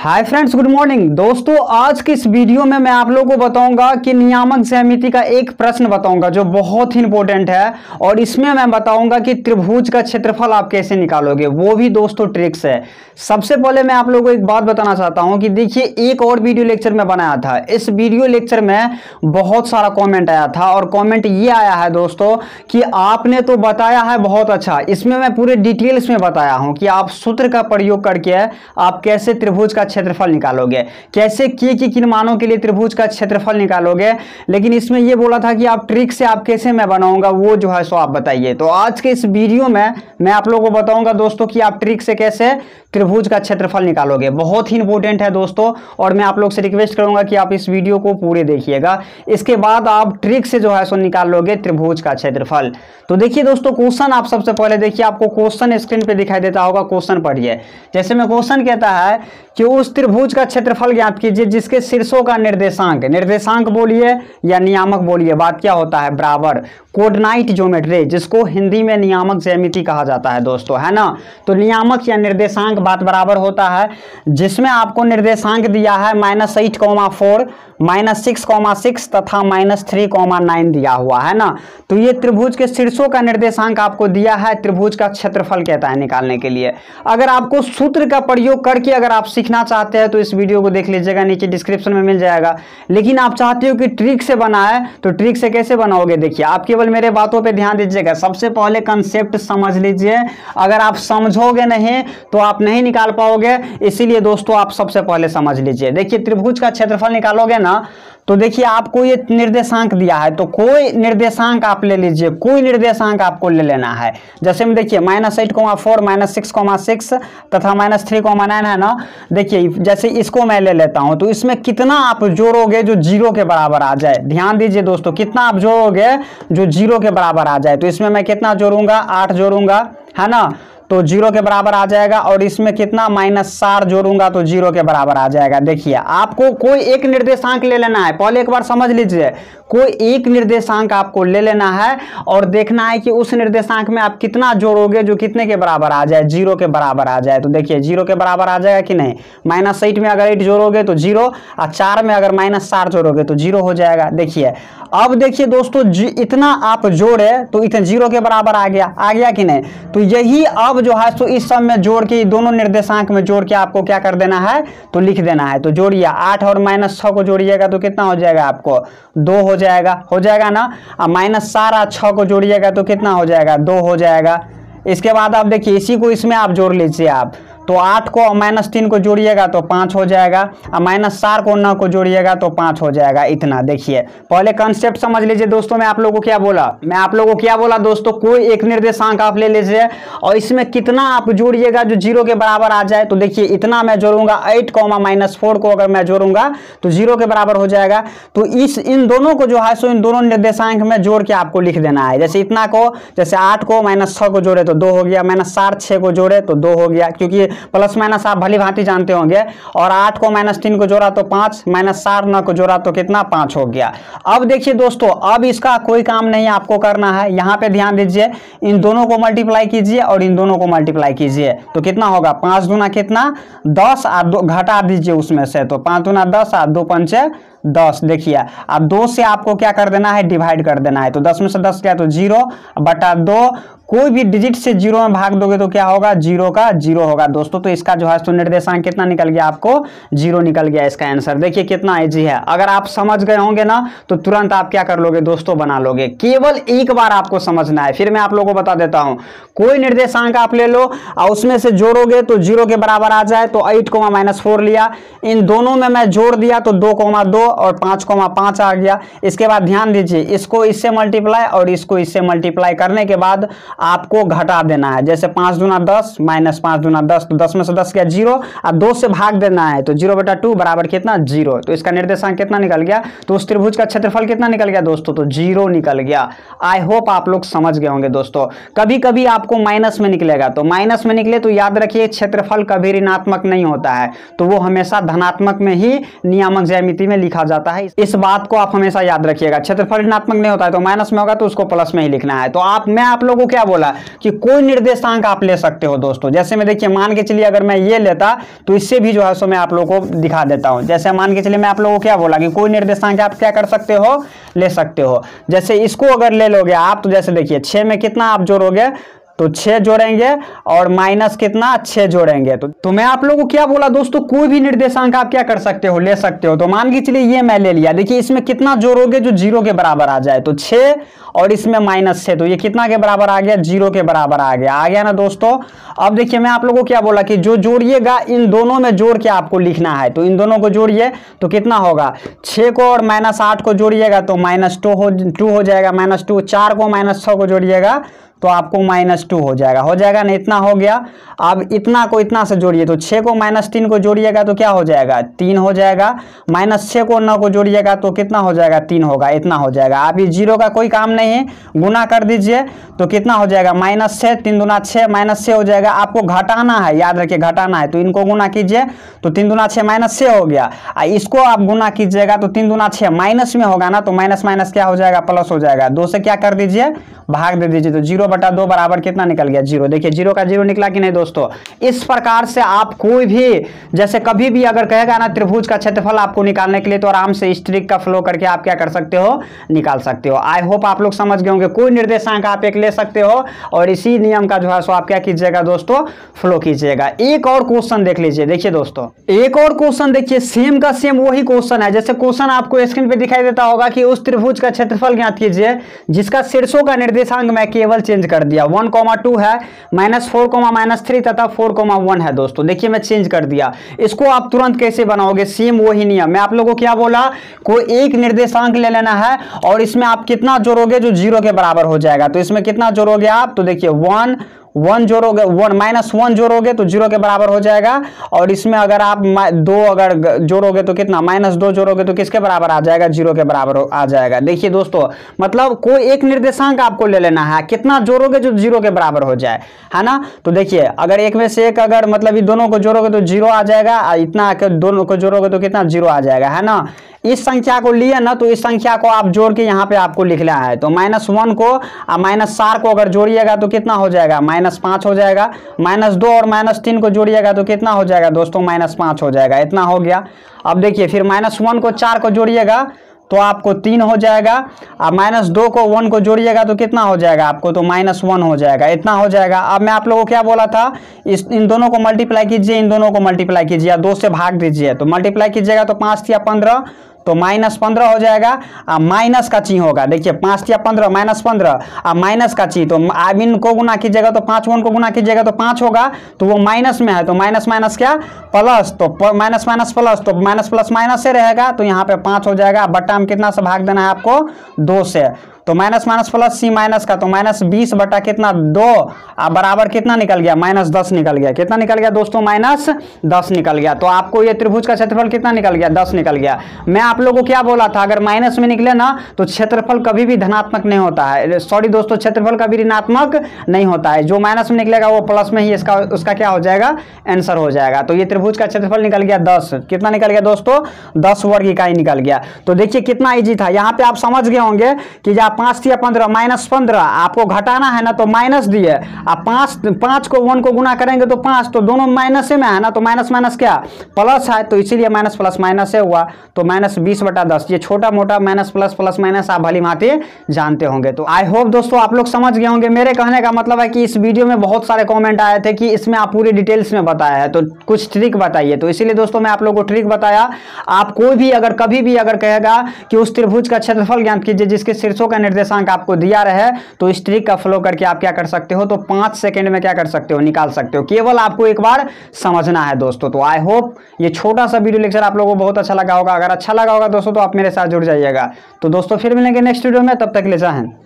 Hi friends, good morning दोस्तों। आज की इस वीडियो में मैं आप लोगों को बताऊंगा कि नियामक ज्यामिति का एक प्रश्न बताऊंगा जो बहुत ही इंपॉर्टेंट है, और इसमें मैं बताऊंगा कि त्रिभुज का क्षेत्रफल आप कैसे निकालोगे, वो भी दोस्तों ट्रिक्स है। सबसे पहले मैं आप लोगों को एक बात बताना चाहता हूं कि देखिए, एक और वीडियो लेक्चर में बनाया था। इस वीडियो लेक्चर में बहुत सारा कॉमेंट आया था, और कॉमेंट ये आया है दोस्तों कि आपने तो बताया है बहुत अच्छा, इसमें मैं पूरे डिटेल्स में बताया हूं कि आप सूत्र का प्रयोग करके आप कैसे त्रिभुज का क्षेत्रफल निकालोगे, कैसे किन मानों के लिए त्रिभुज का क्षेत्रफल निकालोगे। लेकिन इसमें यह बोला था कि आप ट्रिक से आप कैसे मैं बनाऊंगा, वो जो है सो आप बताइए। तो आज के इस वीडियो में मैं आप लोगों को बताऊंगा दोस्तों कि आप ट्रिक से कैसे त्रिभुज का क्षेत्रफल निकालोगे। बहुत ही इंपॉर्टेंट है दोस्तों, और मैं आप लोग से रिक्वेस्ट करूंगा कि आप इस वीडियो को पूरे देखिएगा। इसके बाद आप ट्रिक से जो है सो निकाल लोगे त्रिभुज का क्षेत्रफल। तो देखिए दोस्तों, क्वेश्चन आप सबसे पहले देखिए, आपको क्वेश्चन स्क्रीन पे दिखाई देता होगा। क्वेश्चन पढ़िए। जैसे में क्वेश्चन कहता है कि उस त्रिभुज का क्षेत्रफल ज्ञात कीजिए जिसके शीर्षों का निर्देशांक बोलिए या नियामक बोलिए, बात क्या होता है, बराबर कोऑर्डिनेट ज्योमेट्री, जिसको हिंदी में नियामक ज्यामिति कहा जाता है दोस्तों, है ना। तो नियामक या निर्देशांक बात बराबर होता है जिसमें आपको निर्देशांक दिया है -8,4, -6,6 तथा -3,9 दिया हुआ है ना। तो ये त्रिभुज के शीर्षों का निर्देशांक आपको दिया है, त्रिभुज का क्षेत्रफल कहता है निकालने के लिए। अगर आपको सूत्र का प्रयोग करके अगर आप सीखना चाहते हैं तो इस वीडियो को देख लीजिएगा, नीचे डिस्क्रिप्शन में मिल जाएगा। लेकिन आप चाहते हो कि ट्रिक से बनाए, तो ट्रिक से कैसे बनाओगे, देखिए आप केवल मेरे बातों पे ध्यान दीजिएगा। सबसे पहले कंसेप्ट समझ लीजिए, अगर आप समझोगे नहीं तो आप नहीं निकाल पाओगे, इसीलिए दोस्तों आप सबसे पहले समझ लीजिए। देखिए, त्रिभुज का क्षेत्रफल निकालोगे ना, तो देखिए आपको ये निर्देशांक दिया है, तो कोई निर्देशांक आप ले लीजिए, कोई निर्देशांक आपको ले लेना है। जैसे में देखिए -8,4, -6,6 तथा -3,9 है ना। देखिए जैसे इसको मैं ले लेता हूं, तो इसमें कितना आप जोड़ोगे जो 0 के बराबर आ जाए। ध्यान दीजिए दोस्तों, कितना आप जोड़ोगे जो 0 के बराबर आ जाए। तो इसमें मैं कितना जोड़ूंगा, 8 जोड़ूंगा, है ना, तो 0 के बराबर आ जाएगा। और इसमें कितना -4 जोड़ूंगा तो 0 के बराबर आ जाएगा। देखिए आपको कोई एक निर्देशांक ले लेना है, पहले एक बार समझ लीजिए, कोई एक निर्देशांक आपको ले लेना है और देखना है कि उस निर्देशांक में आप कितना जोड़ोगे जो कितने के बराबर आ जाए, 0 के बराबर आ जाए। तो देखिए 0 के बराबर आ जाएगा कि नहीं। -8 में अगर 8 जोड़ोगे तो 0, और 4 में अगर -4 जोड़ोगे तो 0 हो जाएगा। देखिए अब देखिए दोस्तों, इतना आप जोड़े तो इतना 0 के बराबर आ गया कि नहीं। तो यही अब जो है तो इस सब में जोड़ के, दोनों निर्देशांक में जोड़ के आपको क्या कर देना है, तो लिख देना है। तो जोड़िए, 8 और -6 को जोड़िएगा तो कितना हो जाएगा, आपको 2 हो जाएगा ना। और -4 और 6 को जोड़िएगा तो कितना हो जाएगा, 2 हो जाएगा। इसके बाद आप देखिए, इसी को इसमें आप जोड़ लीजिए। आप तो 8 को -3 को जोड़िएगा तो 5 हो जाएगा, और -4 को 9 को जोड़िएगा तो 5 हो जाएगा। इतना देखिए, पहले कंसेप्ट समझ लीजिए दोस्तों। मैं आप लोगों को क्या बोला, दोस्तों, कोई एक निर्देशांक आप ले लीजिए और इसमें कितना आप जोड़िएगा जो 0 के बराबर आ जाए। तो देखिए इतना मैं जोड़ूंगा, 8, -4 को अगर मैं जोड़ूंगा तो 0 के बराबर हो जाएगा। तो इन दोनों को जो है सो इन दोनों निर्देशांक में जोड़ के आपको लिख देना है। जैसे इतना को, जैसे 8 को -6 को जोड़े तो 2 हो गया, -4 6 को जोड़े तो 2 हो गया, क्योंकि प्लस माइनस आप भली भांति जानते होंगे। और 8 को -3 को जोड़ा तो 5, -4 9 को जोड़ा तो कितना, 5 हो गया। अब देखिए दोस्तों, अब इसका कोई काम नहीं आपको करना है। यहाँ पे ध्यान दीजिए, इन दोनों को मल्टीप्लाई कीजिए और इन दोनों को मल्टीप्लाई कीजिए तो कितना होगा, 5 दूना कितना, 10, और 2 घटा दीजिए उसमें से, तो 5 दूना 10 और 2 पंचे 10। देखिए अब 2 से आपको क्या कर देना है, डिवाइड कर देना है। तो 10 में से 10 गया तो 0 बटा 2, कोई भी डिजिट से 0 में भाग दोगे तो क्या होगा, 0 का 0 होगा दोस्तों। तो इसका जो है तो निर्देशांक कितना निकल गया, आपको 0 निकल गया इसका आंसर। देखिए कितना इजी है। अगर आप समझ गए होंगे ना तो तुरंत आप क्या कर लोगे दोस्तों, बना लोगे। केवल एक बार आपको समझना है। फिर मैं आप लोगों को बता देता हूं, कोई निर्देशांक आप ले लो और उसमें से जोड़ोगे तो 0 के बराबर आ जाए। तो 8, -4 लिया, इन दोनों में मैं जोड़ दिया तो 2, और 5, आ गया। इसके बाद ध्यान दीजिए, इसको इससे मल्टीप्लाई और इसको इससे मल्टीप्लाई करने के बाद आपको घटा देना है। जैसे 5 दूना 10, -5 दूना 10, तो 10 में से 10 गया 0, और 2 से भाग देना है तो 0/2 बराबर कितना, 0। तो इसका निर्देशांक कितना निकल गया, तो उस त्रिभुज का क्षेत्रफल कितना निकल गया दोस्तों, तो 0 निकल गया। आई होप आप लोग समझ गए होंगे दोस्तों। कभी कभी आपको माइनस में निकलेगा, तो माइनस में निकले तो याद रखिए क्षेत्रफल कभी ऋणात्मक नहीं होता है, तो वो हमेशा धनात्मक में ही नियामक ज्यामिति में लिखा जाता है। इस बात को आप हमेशा याद रखिएगा। क्षेत्रफल ऋणात्मक नहीं होता है तो माइनस में होगा तो उसको प्लस में ही लिखना है। तो मैं आप लोगों को क्या बोला कि कोई निर्देशांक आप ले सकते हो दोस्तों। जैसे मैं देखिए मान के चलिए अगर मैं ये लेता तो इससे भी जो है सो मैं आप लोगों को दिखा देता हूं। जैसे मान के चलिए मैं आप लोगों को क्या बोला कि कोई निर्देशांक आप क्या कर सकते हो, ले सकते हो। जैसे इसको अगर ले लोगे आप तो जैसे देखिए 6 में कितना आप जोड़ोगे तो 6 जोड़ेंगे और माइनस कितना 6 जोड़ेंगे। तो मैं आप लोगों को क्या बोला दोस्तों, कोई भी निर्देशांक आप क्या कर सकते हो, ले सकते हो। तो मान के चलिए ये मैं ले लिया, देखिए इसमें कितना जोड़ोगे जो 0 के बराबर आ जाए। तो 6 और इसमें -6 तो ये कितना के बराबर आ गया, 0 के बराबर आ गया ना दोस्तों। अब देखिए मैं आप लोगों को क्या बोला कि जो जोड़िएगा इन दोनों में जोड़ के आपको लिखना है। तो इन दोनों को जोड़िए तो कितना होगा, 6 को और -8 को जोड़िएगा तो -2 हो जाएगा, -2। 4 को -6 को जोड़िएगा तो आपको -2 हो जाएगा ना, इतना हो गया। अब इतना को इतना से जोड़िए तो 6 को -3 को जोड़िएगा तो क्या हो जाएगा, 3 हो जाएगा। -6 को 9 को जोड़िएगा तो कितना हो जाएगा, 3 होगा, इतना हो जाएगा। अब ये 0 का कोई काम नहीं है, गुना कर दीजिए तो कितना हो जाएगा, -6, 3 दूना 6, -6 हो जाएगा। आपको घटाना है, याद रखिए घटाना है। तो इनको गुना कीजिए तो 3 दूना 6 -6 हो गया। इसको आप गुना कीजिएगा तो 3 दूना 6 माइनस में होगा ना, तो माइनस माइनस क्या हो जाएगा, प्लस हो जाएगा। 2 से क्या कर दीजिए, भाग दे दीजिए तो 0/2 बराबर कितना निकल गया, 0। देखिए 0 का 0 निकला कि नहीं दोस्तों। इस प्रकार से आप कोई भी जैसे कभी भी अगर कहेगा ना त्रिभुज का क्षेत्रफल आपको निकालने के लिए तो आराम से इस ट्रिक का फॉलो करके आप क्या कर सकते हो, निकाल सकते हो। आई होप आप लोग समझ गए होंगे। कोई निर्देशांक आप एक ले सकते हो और इसी नियम का जो है सो आप क्या कीजिएगा दोस्तों, फॉलो कीजिएगा। एक और क्वेश्चन देख लीजिए। देखिए दोस्तों एक और क्वेश्चन देखिए, सेम का सेम वही क्वेश्चन है। जैसे क्वेश्चन आपको स्क्रीन पे दिखाई देता होगा कि उस त्रिभुज का क्षेत्रफल ज्ञात कीजिए जिसका शीर्षों का निर्देशांक मैं केवल चेंज कर दिया। 1,2 है, -4, -3 तथा 4,1 है दोस्तों। देखिए मैं चेंज कर दिया। इसको आप तुरंत कैसे बनाओगे, सेम वही नियम। मैं आप लोगों को क्या बोला, कोई एक निर्देशांक ले लेना है और इसमें आप कितना जोड़ोगे जो 0 के बराबर हो जाएगा। तो इसमें कितना जोड़ोगे आप, तो देखिए 1 जोड़ोगे, -1 जोड़ोगे तो 0 के बराबर हो जाएगा। और इसमें अगर आप 2 अगर जोड़ोगे तो कितना, -2 जोड़ोगे तो किसके बराबर आ जाएगा, 0 के बराबर आ जाएगा। देखिए दोस्तों मतलब कोई एक निर्देशांक आपको ले लेना है, कितना जोड़ोगे जो 0 के बराबर हो जाए, है ना। तो देखिए अगर एक में से एक अगर मतलब दोनों को जोड़ोगे तो 0 आ जाएगा, इतना दोनों को जोड़ोगे तो कितना 0 आ जाएगा, है ना। इस संख्या को लिए ना तो इस संख्या को आप जोड़ के यहाँ पे आपको लिखना है। तो -1 को और -4 को अगर जोड़िएगा तो कितना हो जाएगा, -5 हो जाएगा। -2 और -3 को जोड़िएगा तो कितना हो जाएगा दोस्तों, -5 हो जाएगा, इतना हो गया। अब देखिए फिर -1 को 4 को जोड़िएगा तो आपको 3 हो जाएगा। अब -2 को 1 को जोड़िएगा तो कितना हो जाएगा आपको, तो -1 हो जाएगा, इतना हो जाएगा। अब मैं आप लोगों को क्या बोला था, इन दोनों को मल्टीप्लाई कीजिए, इन दोनों को मल्टीप्लाई कीजिए या 2 से भाग दीजिए। तो मल्टीप्लाई कीजिएगा तो 5 या 15 तो -15 हो जाएगा। माइनस का ची होगा, देखिए 5 या 15 -15 माइनस का ची। तो अब इनको गुना कीजिएगा तो 5 1 को गुना कीजिएगा तो 5 होगा। तो वो माइनस में है तो माइनस माइनस क्या प्लस, तो माइनस माइनस प्लस, तो माइनस प्लस माइनस से रहेगा। तो यहाँ पे 5 हो जाएगा। बट्टा में कितना से भाग देना है आपको, 2 से। तो minus minus plus C minus का तो -20 बटा कितना 2 बराबर कितना निकल गया, -10 निकल गया। कितना निकल गया दोस्तों, -10 निकल गया। तो आपको ये त्रिभुज का क्षेत्रफल कितना निकल गया, 10 निकल गया। मैं आप लोगों को क्या बोला था, अगर माइनस में निकले ना तो क्षेत्रफल कभी भी धनात्मक नहीं होता है। सॉरी दोस्तों, क्षेत्रफल कभी ऋणात्मक नहीं होता है। जो माइनस में निकलेगा वो प्लस में ही उसका क्या हो जाएगा, आंसर हो जाएगा। तो ये त्रिभुज का क्षेत्रफल निकल गया 10। कितना निकल गया दोस्तों, 10 वर्ग इकाई निकल गया। तो देखिए कितना इजी था। यहाँ पे आप समझ गए होंगे कि जब 5 या 15 -15 आपको घटाना है ना तो माइनस दिए। आप 5 को 1 को गुना करेंगे तो 5, तो दोनों माइनस में है ना, तो माइनस माइनस क्या प्लस है, तो इसीलिए माइनस प्लस माइनस से हुआ। तो -20/10 ये छोटा मोटा माइनस प्लस प्लस माइनस आप भली भांति जानते होंगे। तो आई होप दोस्तों आप लोग समझ गए होंगे। मेरे कहने का मतलब है कि इस वीडियो में बहुत सारे कमेंट आए थे कि इसमें आप पूरी डिटेल्स में बताया है तो कुछ ट्रिक बताइए। तो इसीलिए दोस्तों मैं आप लोगों को ट्रिक बताया। आप कोई भी अगर कभी भी अगर कहेगा कि उस त्रिभुज का क्षेत्रफल ज्ञात कीजिए जिसके शीर्षों का निर्देशांक आपको दिया रहे, तो इस ट्रिक का फॉलो करके आप क्या कर सकते हो, तो 5 सेकंड में क्या कर सकते हो, निकाल सकते हो। केवल आपको एक बार समझना है दोस्तों। तो आई होप ये छोटा सा वीडियो लेक्चर आप लोगों को बहुत अच्छा लगा होगा। अगर अच्छा लगा होगा दोस्तों तो आप मेरे साथ जुड़ जाइएगा। तो दोस्तों फिर मिलेंगे नेक्स्ट वीडियो में, तब तक ले जय हिंद।